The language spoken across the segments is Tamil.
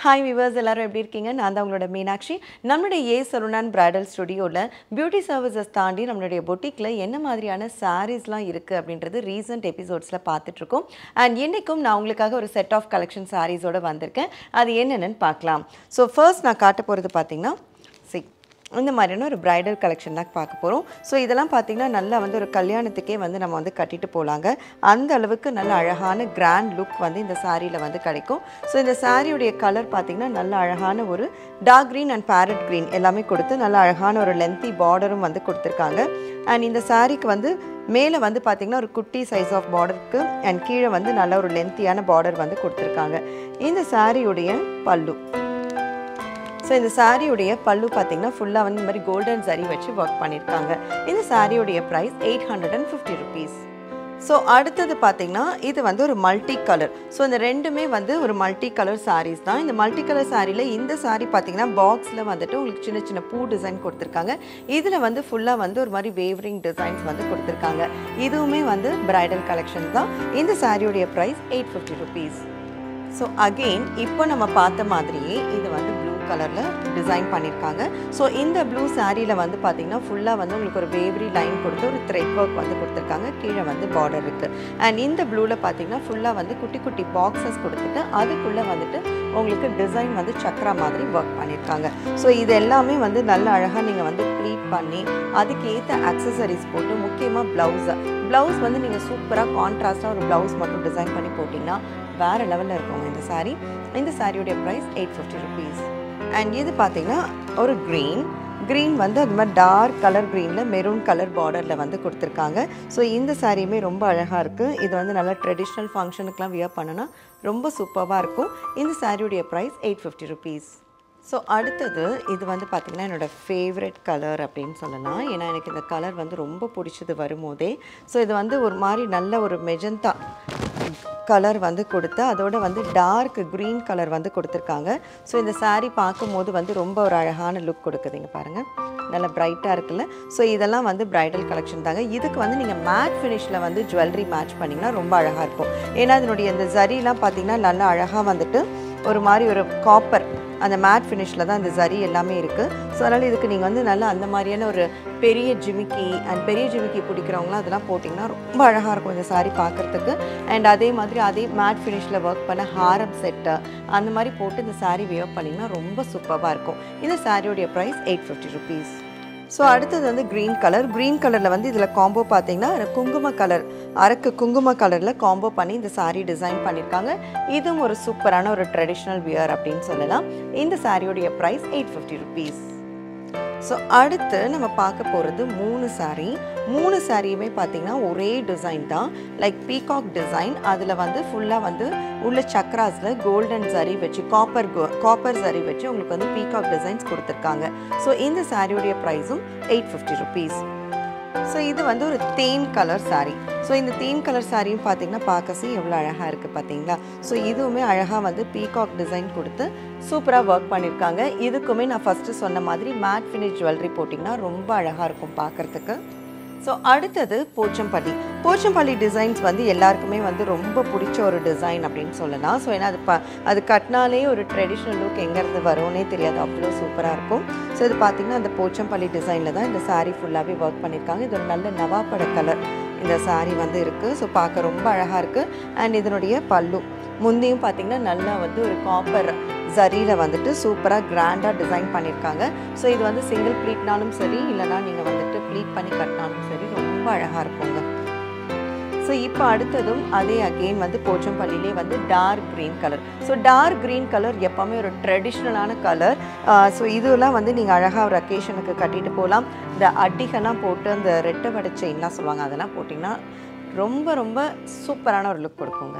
Hi viewers, எல்லாரும் எப்படி இருக்கீங்க? நான் தான் உங்களோட மீனாட்சி. நம்மளுடைய Salon Bridal ஸ்டுடியோல பியூட்டி சர்வீசஸ் தாண்டி நம்மளுடைய பொட்டிக்ல என்ன மாதிரியான sareesலாம் இருக்கு அப்படின்றது ரீசன்ட் எபிசோட்ஸ்ல பார்த்துட்டு இருக்கோம். And இன்னைக்கும் நான் உங்களுக்காக ஒரு செட் ஆஃப் கலெக்ஷன் sareeஸோட வந்திருக்கேன். அது என்னன்னு பார்க்கலாம். So first நான் காட்ட போறது பாத்தீங்கன்னா இந்த மாதிரியான ஒரு bridal collection தான் பார்க்க போறோம். சோ இதெல்லாம் பாத்தீங்கன்னா நல்லா வந்து ஒரு கல்யாணத்துக்கே வந்து நம்ம வந்து கட்டிட்டு போலாங்க. அந்த அளவுக்கு நல்ல அழகான grand look வந்து இந்த சாரியில வந்து கிடைக்கும். சோ இந்த சாரியோட கலர் பாத்தீங்கன்னா நல்ல அழகான ஒரு dark green and parrot green எல்லாமே கொடுத்து நல்ல அழகான ஒரு lengthy borderம் வந்து கொடுத்திருக்காங்க. And இந்த சாரிக்கு வந்து மேலே வந்து பாத்தீங்கன்னா ஒரு குட்டி சைஸ் ஆஃப் பார்டருக்கு and கீழ வந்து நல்ல ஒரு லென்த்தியான border வந்து கொடுத்திருக்காங்க. இந்த சாரியோட பல்லு So இந்த சாரியோட பல்லு பாத்தீங்கன்னா ஃபுல்லா வந்து இந்த மாதிரி கோல்டன் ஜரி வச்சு வர்க் பண்ணிருக்காங்க. இந்த சாரியோட பிரைஸ் 850 rupees. So அடுத்து பாத்தீங்கன்னா இது வந்து ஒரு மல்டி கலர். So இந்த ரெண்டுமே வந்து ஒரு மல்டி கலர் sarees தான். இந்த மல்டி கலர் சாரில இந்த saree பாத்தீங்கன்னா பாக்ஸ்ல வந்துட்டு உங்களுக்கு சின்ன சின்ன பூ டிசைன் கொடுத்திருக்காங்க. இதுல வந்து ஃபுல்லா வந்து ஒரு மாதிரி வேவரிங் டிசைன்ஸ் வந்து கொடுத்திருக்காங்க. இதுவுமே வந்து bridal collection தான். இந்த சாரியோட பிரைஸ் 850 rupees. So again இப்போ நம்ம பார்த்த மாதிரியே இது வந்து blue கலர்ல டிசைன் பண்ணிருக்காங்க. சோ இந்த blue சாரில வந்து பாத்தீங்கன்னா ஃபுல்லா வந்து உங்களுக்கு ஒரு வேவரி லைன் கொடுத்து ஒரு thread work வந்து கொடுத்திருக்காங்க. கீழ வந்து border இருக்கு. And இந்த blueல பாத்தீங்கன்னா ஃபுல்லா வந்து குட்டி குட்டி boxes கொடுத்துட்டு அதுக்குள்ள வந்துட்டு உங்களுக்கு டிசைன் வந்து சக்கரா மாதிரி வர்க் பண்ணிருக்காங்க. சோ இது எல்லாமே வந்து நல்ல அழகா நீங்க வந்து ப்ளீட் பண்ணி அதுக்கு ஏத்த அக்சஸரீஸ் போட்டு முக்கியமா ப்ளவுஸ் வந்து நீங்க சூப்பரா கான்ட்ராஸ்டா ஒரு ப்ளவுஸ் மட்டும் டிசைன் பண்ணி போட்டீங்கன்னா வேற லெவல்ல இருக்கும் இந்த சாரி. இந்த சாரியோட பிரைஸ் 850 rupees. And இது பாத்தீங்கன்னா ஒரு green வந்து அது மாதிரி டார்க் கலர் greenல மெரூன் கலர் பார்டர்ல வந்து கொடுத்திருக்காங்க. சோ இந்த சாரியுமே ரொம்ப அழகா இருக்கு. இது வந்து நல்ல ட்ரெடிஷனல் ஃபங்க்ஷனுக்குலாம் வியர் பண்ணனா ரொம்ப சூப்பரா இருக்கும். இந்த சாரியோட பிரைஸ் 850 rupees. So அடுத்து இது வந்து பாத்தீங்கன்னா என்னோட ஃபேவரட் கலர் அப்படினு சொல்லலாம். ஏனா எனக்கு இந்த கலர் வந்து ரொம்ப பிடிச்சது வரும்போதே. சோ இது வந்து ஒரு மாதிரி நல்ல ஒரு மெஜந்தா கலர் வந்து கொடுத்து அதோட வந்து டார்க் green கலர் வந்து கொடுத்திருக்காங்க. சோ இந்த saree பாக்கும்போது வந்து ரொம்ப ஒரு அழகான லுக் கொடுக்குதுங்க பாருங்க. நல்ல பிரைட்டா இருக்குல்ல. சோ இதெல்லாம் வந்து bridal collection தாங்க. இதுக்கு வந்து நீங்க matte finishல வந்து jewelry மேட்ச் பண்ணீங்கன்னா ரொம்ப அழகா இருக்கும். ஏனா இதனுடைய இந்த ஜரிலாம் பாத்தீங்கன்னா நல்ல அழகா வந்துட்டு ஒரு மாதிரி ஒரு காப்பர் அந்த மேட் ஃபினிஷ்ல தான் இந்த ஜரி எல்லாமே இருக்கு. சோ அதனால இதுக்கு நீங்க வந்து நல்ல அந்த மாதிரியான ஒரு பெரிய ஜிமிக்கி பிடிக்கிறவங்க அதெல்லாம் போட்டிங்கன்னா ரொம்ப அழகா இருக்கும் இந்த saree பார்க்கிறதுக்கு. and அதே மாதிரி அதே மேட் ஃபினிஷ்ல வர்க் பண்ண ஹாரம் செட் அந்த மாதிரி போட்டு இந்த saree வியர் பண்ணீங்கன்னா ரொம்ப சூப்பரா இருக்கும். இந்த சாரியோட பிரைஸ் 850 rupees. சோ அடுத்து வந்து green கலர்ல வந்து இதுல காம்போ பாத்தீங்கன்னா குங்கும கலர் அரக்கு குங்கும கலர்ல காம்போ பண்ணி இந்த saree டிசைன் பண்ணிருக்காங்க. இதுவும் ஒரு சூப்பரான ஒரு ட்ரெடிஷனல் வியர் அப்படினு சொல்லலாம். இந்த சாரியோட பிரைஸ் 850 rupees. சோ அடுத்து நம்ம பார்க்க போறது மூணு சாரியுமே பாத்தீங்கன்னா ஒரே டிசைன் தான். Like peacock design. அதுல வந்து ஃபுல்லா வந்து உள்ள சக்ராஸ்ல கோல்டன் ஜரி வச்சு காப்பர் ஜரி வச்சு உங்களுக்கு வந்து பீகாக் டிசைன்ஸ் கொடுத்திருக்காங்க. சோ இந்த சாரியோட பிரைஸும் 850 rupees. சோ இது வந்து ஒரு தேன் கலர் saree. சோ இந்த தேன் கலர் சாரியும் பாத்தீங்கன்னா பார்க்கவே எவ்வளவு அழகா இருக்கு பாத்தீங்களா. சோ இதுவுமே அழகா வந்து பீகாக் டிசைன் கொடுத்து சூப்பரா வர்க் பண்ணிருக்காங்க. இதுக்குமே நான் ஃபர்ஸ்ட் சொன்ன மாதிரி மேட் ஃபினிஷ் ஜுவல்லரி போட்டிங்கன்னா ரொம்ப அழகா இருக்கும் பார்க்கிறதுக்கு. சோ அடுத்து போச்சம்பள்ளி டிசைன்ஸ் வந்து எல்லாருக்குமே வந்து ரொம்ப பிடிச்ச ஒரு டிசைன் அப்படினு சொல்லலாம். சோ ஏனா அது கட்னாலே ஒரு ட்ரெடிஷனல் லுக் எங்க இருந்து வரும்னே தெரியாது, அவ்ளோ சூப்பரா இருக்கும். சோ இது பாத்தீங்கன்னா அந்த போச்சம்பள்ளி டிசைன்ல தான் இந்த saree ஃபுல்லாவே வர்க் பண்ணிருக்காங்க. இது ஒரு நல்ல நவாப்பட கலர் இந்த saree வந்து இருக்கு. சோ பார்க்க ரொம்ப அழகா இருக்கு. and இதனுடைய பல்லு முந்தியும் பாத்தீங்கன்னா நல்லா வந்து ஒரு காப்பர் ஜரியில வந்துட்டு சூப்பரா கிராண்டா டிசைன் பண்ணிருக்காங்க. சோ இது வந்து சிங்கிள் ப்ளீட்னாலும் சரி இல்லனா நீங்க வந்துட்டு ப்ளீட் பண்ணி கட்டினாலும் சரி ரொம்ப அழகா இருக்குங்க. சோ இப்போ அடுத்ததும் அதே அகைன் வந்து போச்சம்பள்ளியிலே வந்து dark green colour. So dark green colour எப்பவுமே ஒரு ட்ரெடிஷனலான கலர். சோ இதெல்லாம் வந்து நீங்க அழகா ஒரு அக்கேஷனுக்கு கட்டிட்டு போலாம். இந்த அட்டிகெல்லாம் போட்டு அந்த ரெட்டை வடை செயின்லாம் சொல்லுவாங்க அதெல்லாம் போட்டிங்கன்னா ரொம்ப ரொம்ப சூப்பரான ஒரு லுக் கொடுக்குங்க.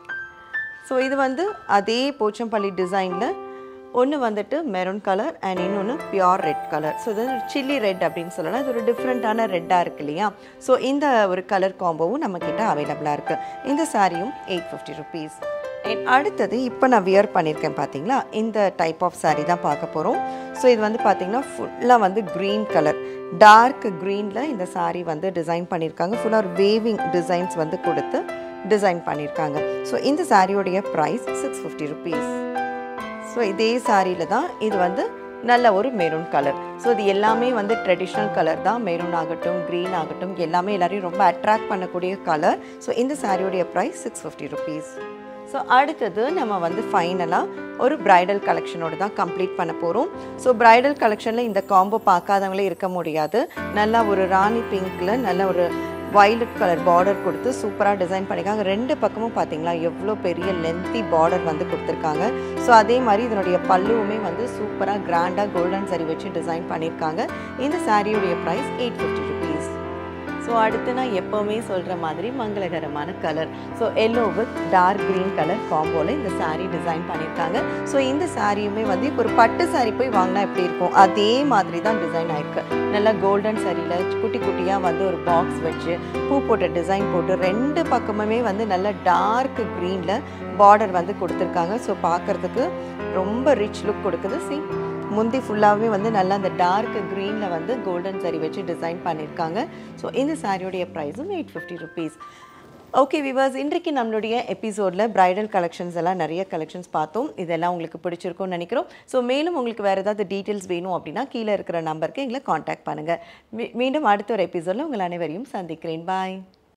சோ இது வந்து அதே போச்சம்பள்ளி டிசைன்ல ஒன்னு வந்துட்டு மெரூன் கலர் and இன்னொன்னு பியூர் ரெட் கலர். சோ இது சில்லி ரெட் அப்படினு சொல்லலாம். இது ஒரு டிஃபரண்டான ரெட்டா இருக்கு இல்லையா. சோ இந்த ஒரு கலர் காம்போவும் நம்ம கிட்ட அவேலபிளா இருக்கு. இந்த சாரியும் 850 rupees. and அடுத்து இப்போ நான் வியர் பண்ணிருக்கேன் பாத்தீங்களா. இந்த டைப் ஆஃப் saree தான் பார்க்க போறோம். சோ இது வந்து பாத்தீங்கன்னா ஃபுல்லா வந்து green கலர் டார்க் greenல இந்த saree வந்து டிசைன் பண்ணிருக்காங்க. ஃபுல்லா ஒரு வேவிங் டிசைன்ஸ் வந்து கொடுத்து டிசைன் பண்ணிருக்காங்க. சோ இந்த சாரியோட பிரைஸ் 650 rupees. ஸோ இதே சாரியில தான் இது வந்து நல்ல ஒரு மெரூன் கலர். ஸோ இது எல்லாமே வந்து ட்ரெடிஷ்னல் கலர் தான். மெரூன் ஆகட்டும், க்ரீன் ஆகட்டும், எல்லாமே எல்லாரையும் ரொம்ப அட்ராக்ட் பண்ணக்கூடிய கலர். ஸோ இந்த சாரியோடைய ப்ரைஸ் 650 ருபீஸ். ஸோ அடுத்தது நம்ம வந்து ஃபைனலாக ஒரு பிரைடல் கலெக்ஷனோடு தான் கம்ப்ளீட் பண்ண போகிறோம். ஸோ பிரைடல் கலெக்ஷனில் இந்த காம்போ பார்க்காதவங்களே இருக்க முடியாது. நல்லா ஒரு ராணி பிங்க்கில் நல்ல ஒரு வயலட் கலர் பார்டர் கொடுத்து சூப்பராக டிசைன் பண்ணியிருக்காங்க. 2 பக்கமும் பார்த்தீங்களா எவ்வளோ பெரிய லென்த்தி பார்டர் வந்து கொடுத்துருக்காங்க. ஸோ அதே மாதிரி இதனுடைய பல்லுவுமே வந்து சூப்பராக கிராண்டாக கோல்டன் சரி வச்சு டிசைன் பண்ணியிருக்காங்க. இந்த சாரியுடைய ப்ரைஸ் 850 ருபீஸ். ஸோ அடுத்து நான் எப்போவுமே சொல்கிற மாதிரி மங்களகரமான colour. So yellow with dark green colour காம்போவில் இந்த சாரீ டிசைன் பண்ணியிருக்காங்க. ஸோ இந்த சாரியுமே வந்து இப்போ ஒரு பட்டு சாரீ போய் வாங்கினா எப்படி இருக்கும் அதே மாதிரி தான் டிசைன் ஆயிருக்கு. நல்லா கோல்டன் சாரியில் குட்டி குட்டியாக வந்து ஒரு பாக்ஸ் வச்சு பூ போட்ட டிசைன் போட்டு 2 பக்கமுமே வந்து நல்ல டார்க் க்ரீனில் பார்டர் வந்து கொடுத்துருக்காங்க. ஸோ பார்க்குறதுக்கு ரொம்ப ரிச் லுக் கொடுக்குது. முந்தி ஃபுல்லாகவே வந்து நல்லா அந்த டார்க் க்ரீனில் வந்து கோல்டன் சரி வச்சு டிசைன் பண்ணியிருக்காங்க. ஸோ இந்த சாரியோடைய ப்ரைஸும் 850 ருபீஸ். ஓகே விவர்ஸ், இன்றைக்கு நம்மளுடைய எபிசோடில் பிரைடல் கலெக்ஷன்ஸ் எல்லாம் நிறைய கலெக்ஷன்ஸ் பார்த்தோம். இதெல்லாம் உங்களுக்கு பிடிச்சிருக்கும்னு நினைக்கிறோம். ஸோ மேலும் உங்களுக்கு வேறு ஏதாவது டீட்டெயில்ஸ் வேணும் அப்படின்னா கீழே இருக்கிற நம்பருக்கு எங்களை காண்டாக்ட் பண்ணுங்கள். மீண்டும் அடுத்த ஒரு எபிசோடில் உங்கள் அனைவரையும் சந்திக்கிறேன். பாய்.